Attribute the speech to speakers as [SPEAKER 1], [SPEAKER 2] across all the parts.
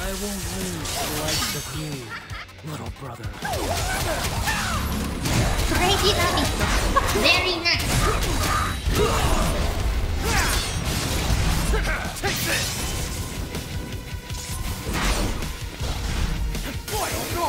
[SPEAKER 1] I won't lose the likes of you, little brother.
[SPEAKER 2] Crazy rabbit. Very nice.
[SPEAKER 1] Take this! Boy, go!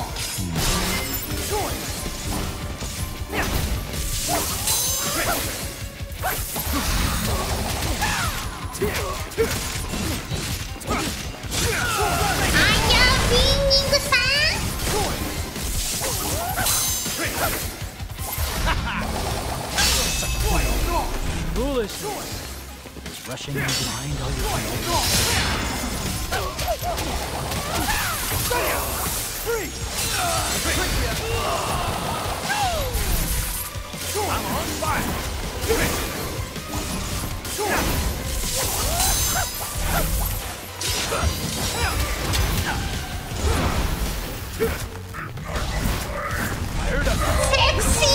[SPEAKER 1] Foolishness! Is rushing in blind all you I'm on fire! Fired up!
[SPEAKER 2] Sexy!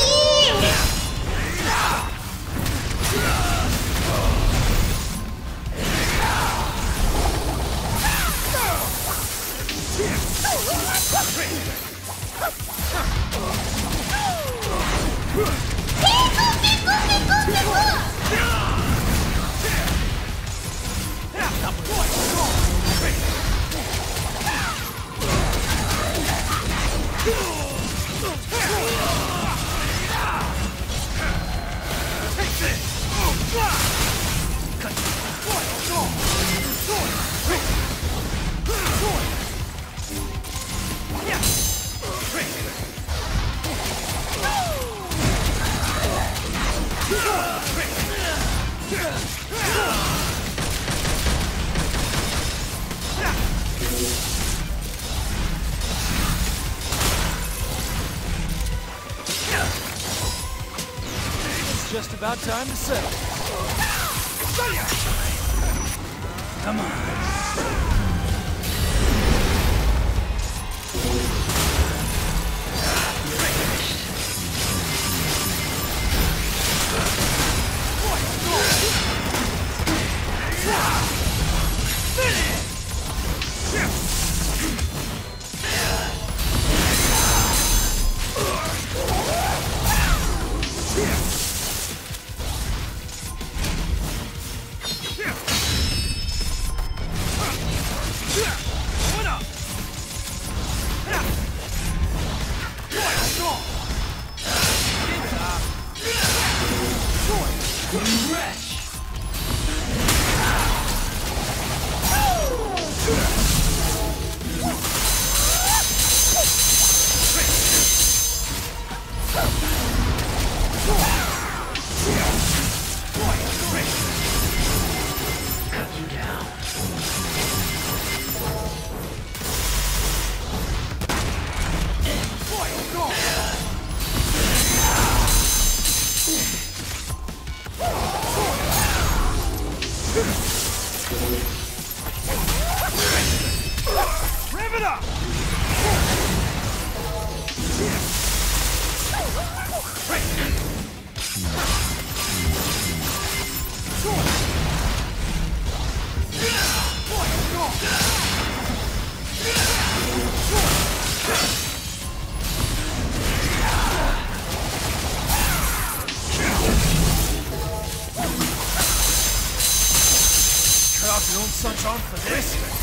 [SPEAKER 2] It's just about time to settle. Come on. Rev it up! Cut off your own sun's arm for this?